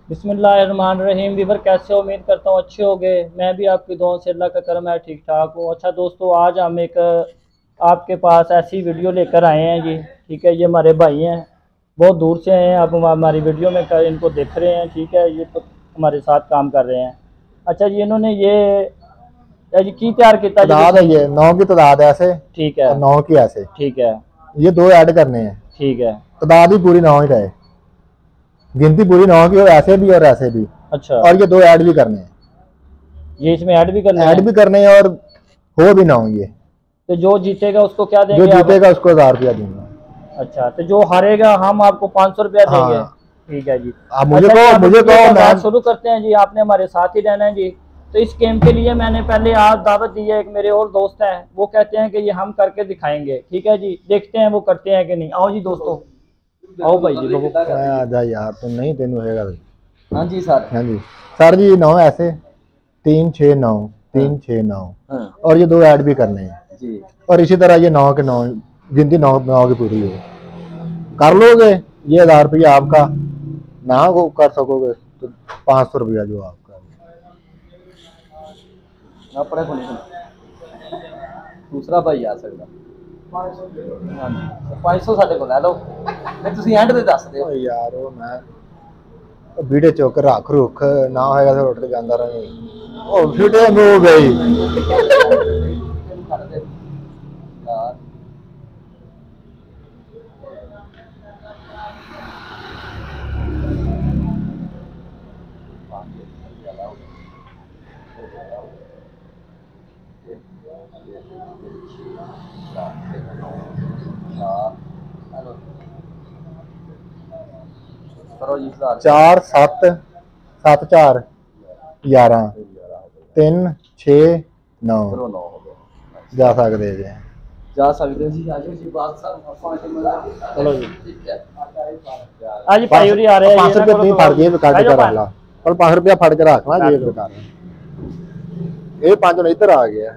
बिस्मिल्लाहिर्रहमानिर्रहीम। वीवर कैसे हो? उम्मीद करता हूँ अच्छे हो गए। मैं भी आपकी दुआओं से अल्लाह का करम है ठीक ठाक हूँ। अच्छा दोस्तों, आज हम एक आपके पास ऐसी वीडियो लेकर आए हैं जी। ठीक है, ये हमारे भाई हैं, बहुत दूर से आए हैं। आप हमारी वीडियो में इनको देख रहे हैं। ठीक है, ये तो हमारे साथ काम कर रहे हैं। अच्छा जी, इन्होंने ये जी की तैयार किया जी? तादाद है ये 9 की तादाद है ऐसे। ठीक है, और 9 की ऐसे। ठीक है, ये 2 ऐड करने हैं। ठीक है। तादाद भी पूरी 9 ही रहे, गिनती पूरी 9 की, और ऐसे भी और ऐसे भी। अच्छा, और ये 2 ऐड भी करने हैं। ये इसमें ऐड भी करना ऐड है? भी करने हैं और हो भी 9 ये। तो जो जीतेगा उसको क्या जो देंगे आप? जीतेगा उसको 1000 रुपया दूंगा। अच्छा, तो जो हारेगा हम आपको 500 रुपया देंगे। हाँ, ठीक है जी। आप मुझे अच्छा जी, कहो, अब मुझे ये कहो बात मैं। शुरू करते हैं जी। आपने हमारे साथ ही रहना है जी। तो इस गेम के लिए मैंने पहले आज दावत दी है। एक मेरे और दोस्त हैं, वो कहते हैं कि ये हम करके दिखाएंगे। ठीक है जी, देखते हैं वो करते हैं कि नहीं। आओ जी दोस्तों, आओ भाई जी बबू। आ जा यार, तुम नहीं तेन होएगा। हाँ जी सर। हाँ जी सर जी, 9 ऐसे 3 6 9 3 6 9। और ये 2 ऐड भी करने हैं जी। और इसी तरह ये 9 के 9 गिनती 9 की पूरी है। कर लोगे ये 1000 रुपया आपका, ना को कर सकोगे तो 500 रुपया जो आपका। अपने को नहीं, दूसरा भाई आ सकता। हाँ जी, 500 ਸਾਡੇ ਕੋਲ ਲੈ ਲਓ। ਫਿਰ ਤੁਸੀਂ ਐਂਡ ਤੇ ਦੱਸ ਦਿਓ ਯਾਰ ਉਹ ਮੈਂ ਵੀਡੀਓ ਚੁੱਕ ਰੱਖ ਰੁੱਖ ਨਾ ਹੋਏਗਾ ਤਾਂ ਉੱਠ ਕੇ ਜਾਂਦਾ ਰਹੇ। ਉਹ ਵੀਡੀਓ ਨੂੰ ਗਈ ਯਾਰ। करो जी। 4 7 7 4 11 3 6 9 ਜਾ ਸਕਦੇ ਜੇ। जा सकते जी। चलो जी, आज भाई होरी आ रहे हैं। 500 रुपया नहीं फड़ के काट के रख ला, और 500 रुपया फड़ के रख ला जी। ये 5 इधर आ गया।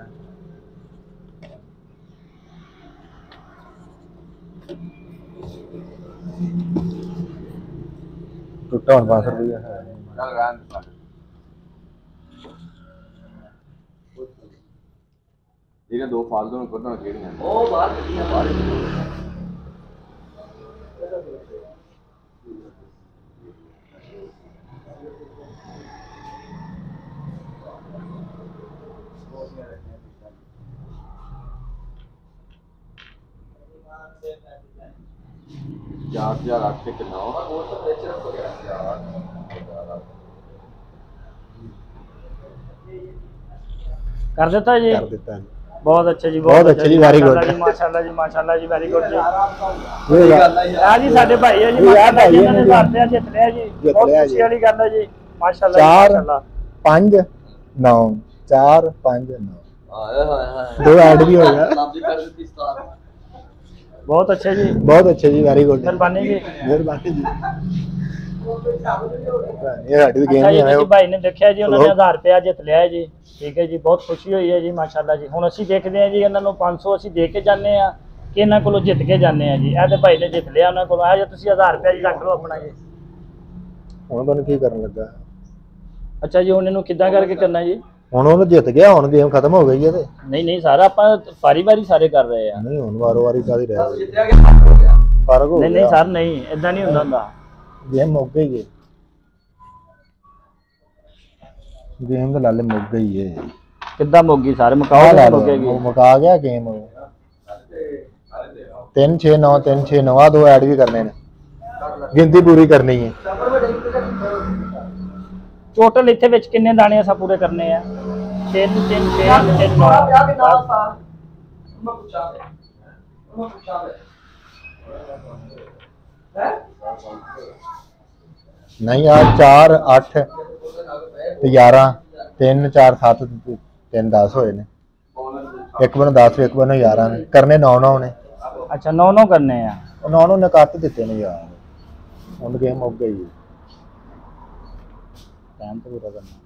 टूटा 500 रुपया है। ਇਹਨੇ ਦੋ ਫਾਲਤੂ ਨੂੰ ਕੱਢਣਾ ਕਿਹੜੀਆਂ ਉਹ ਬਾਹਰ ਗੱਡੀਆਂ ਬਾਹਰ। ਚਾਰ ਹਜ਼ਾਰ ਰੱਖ ਕੇ ਕਿੰਨਾ कर देता जी। कर देता है। बहुत अच्छे जी, बहुत अच्छे जी, वेरी गुड जी, माशाल्लाह जी, माशाल्लाह जी, वेरी गुड जी। ये आ जी साडे भाई है जी, माशाल्लाह जी, इन्होंने 1000 रुपया जित लिया जी। बहुत खुशी वाली गल है जी, माशाल्लाह 4 माशाल्लाह। 5 9 4 5 9 ਹਾਏ ਹਾਏ ਹਾਏ 2 ऐड भी हो गया। बहुत अच्छे जी, बहुत अच्छे जी, वेरी गुड। मेहरबानी जी। मेहरबानी जी। ये साडी गेम अच्छा नहीं जी, है। ਤੁਸੀਂ ਭਾਈ ਨੇ ਦੇਖਿਆ ਜੀ, ਉਹਨਾਂ ਨੇ 1000 ਰੁਪਇਆ ਜਿੱਤ ਲਿਆ ਹੈ ਜੀ। ਠੀਕ ਹੈ ਜੀ, ਬਹੁਤ ਖੁਸ਼ੀ ਹੋਈ ਹੈ ਜੀ, ਮਾਸ਼ਾਅੱਲਾ ਜੀ। ਹੁਣ ਅਸੀਂ ਦੇਖਦੇ ਹਾਂ ਜੀ, ਇਹਨਾਂ ਨੂੰ 500 ਅਸੀਂ ਦੇ ਕੇ ਜਾਂਦੇ ਆ ਕਿ ਇਹਨਾਂ ਕੋਲੋਂ ਜਿੱਤ ਕੇ ਜਾਂਦੇ ਆ ਜੀ। ਇਹ ਤੇ ਭਾਈ ਨੇ ਜਿੱਤ ਲਿਆ ਉਹਨਾਂ ਕੋਲੋਂ। ਆ ਜਾਂ ਤੁਸੀਂ 1000 ਰੁਪਇਆ ਜੀ ਰੱਖ ਲਓ ਆਪਣਾ ਜੀ। ਹੁਣ ਤੁਹਾਨੂੰ ਕੀ ਕਰਨ ਲੱਗਾ? ਅੱਛਾ ਜੀ, ਹੁਣ ਇਹਨੂੰ ਕਿੱਦਾਂ ਕਰਕੇ ਕਰਨਾ ਜੀ? ਹੁਣ ਉਹਨੂੰ ਜਿੱਤ ਗਿਆ, ਹੁਣ ਗੇਮ ਖਤਮ ਹੋ ਗਈ ਹੈ। ਤੇ ਨਹੀਂ ਨਹੀਂ ਸਰ, ਆਪਾਂ ਵਾਰੀ ਵਾਰੀ ਸਾਰੇ ਕਰ ਰਹੇ ਆ। ਨਹੀਂ, ਹੁਣ ਵਾਰੋ ਵਾਰੀ ਕਾਦੀ ਰਹਿ ਗਈ, ਫਰਕ ਹੋ ਨਹੀਂ ਨਹੀਂ ਗਿਆ। ਸਰ, ਨਹੀਂ ਇਦਾਂ ਨਹੀਂ ਹੁੰਦਾ। गेम मुक गई है, गेम तो लाले मुक गई है। ਕਿੱਦਾਂ ਮੁੱਕ ਗਈ ਸਰ? ਮੁਕਾਓ ਮੁੱਕੇਗੀ। मुका गया गेम। 3 6 9 3 6 9 2 ऐड भी करने ने, गिनती पूरी करनी है। ਟੋਟਲ ਇੱਥੇ ਵਿੱਚ ਕਿੰਨੇ ਦਾਣੇ ਅਸਾਂ ਪੂਰੇ ਕਰਨੇ ਆ? 3 3 6 3 9। नहीं यार, 4 8 11 3 4 7 3 10 होए ने। एक बनो 10 एक बनो 11 ने करने 9 9 ने। अच्छा 9 9 करने हैं। 9 9 ने कट दिते ने यार, हुन गेम मुक गई है। टाइम तो पूरा करना,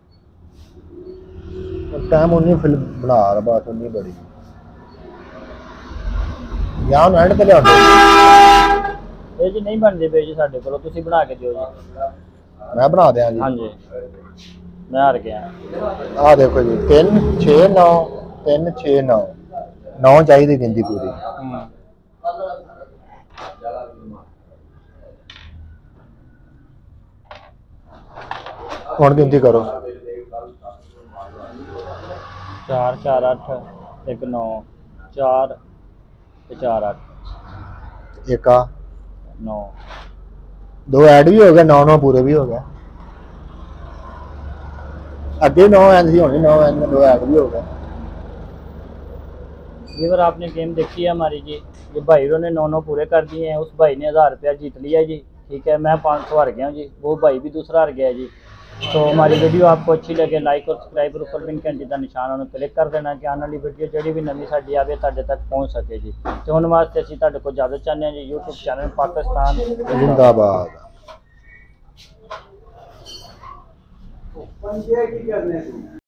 टाइम उन्नी फिल्म बना रहा, बात उन्नी बड़ी यार एंड ते लिया। ਇਹ ਜੀ ਨਹੀਂ ਬਣਦੇ ਪਏ ਜੀ ਸਾਡੇ ਕੋਲੋਂ, ਤੁਸੀਂ ਬਣਾ ਕੇ ਦਿਓ ਜੀ। मैं बना दिया जी। हाँ जी मैं हार गया। आ देखो जी 3 6 9 3 6 9 9 चाहिए गिनती पूरी। हुण गिनती करो। 4 4 8 1 9 4 4 8 एक आ 9 दो ऐड भी हो गए 9 9 पूरे भी हो गए। अगे 9 ऐड सी होनी 9 ऐड में 2 ऐड भी हो गए। व्यूअर आपने गेम देखी है हमारी जी। ये भाई ने 9 9 पूरे कर दिए हैं। उस भाई ने 1000 रुपया जीत लिया जी। ठीक है मैं 500 हार गया जी। वो भाई भी दूसरा हार गया जी। तो हमारी वीडियो आपको अच्छी लगे लाइक और सब्सक्राइब और ऊपर पिन घंटी का निशान उन्हें क्लिक कर देना कि आने वाली वीडियो जी भी नवी साड़ी आवे तुहाडे तक पहुँच सके जी। तो उन वास्ते असीं तुहाडे कोल इजाजत चाहते हैं जी। यूट्यूब चैनल पाकिस्तान जिंदाबाद।